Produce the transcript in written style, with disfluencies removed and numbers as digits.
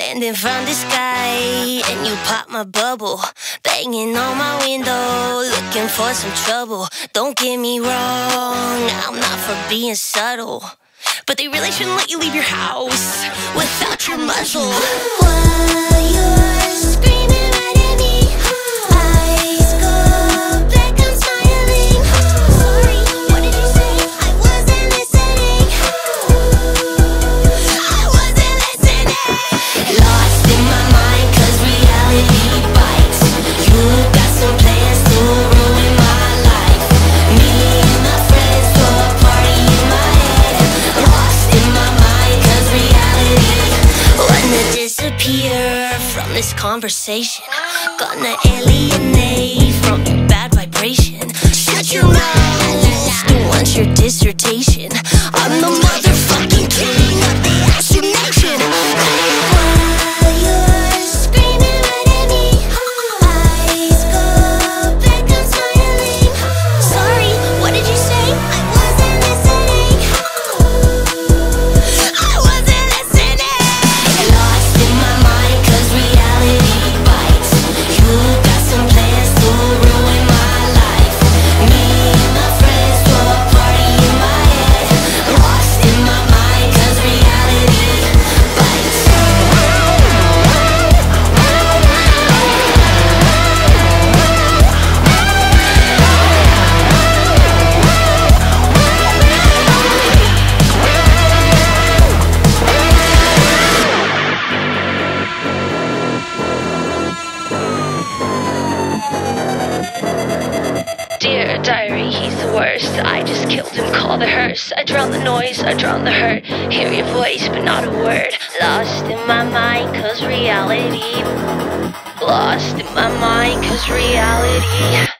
landing from the sky, and you pop my bubble, banging on my window, looking for some trouble. Don't get me wrong, I'm not for being subtle, but they really shouldn't let you leave your house without your muzzle. While you're screaming right at me, eyes go black, I'm smiling. Sorry, what did you say? I wasn't listening. I wasn't listening. Lost in my mind, cause reality bites. You got some plans to ruin my life. Me and my friends throw a party in my head. Lost in my mind, cause reality wanna disappear from this conversation. Gonna alienate from your bad vibration. Shut your mouth, don't want your dissertation. I'm the motherfucking king of the alienation. While you're screaming right at me, eyes go black, I'm smiling. Sorry, what did you say? I wasn't listening. I wasn't listening. Lost in my mind, cause reality bites. You got some plans to ruin my life. Me and my friends throw a party in my head. Lost in my mind, cause reality bites. Dear diary, he's the worst. I just killed him, call the hearse. I drown the noise, I drown the hurt. Hear your voice, but not a word. Lost in my mind, cause reality. Lost in my mind, cause reality.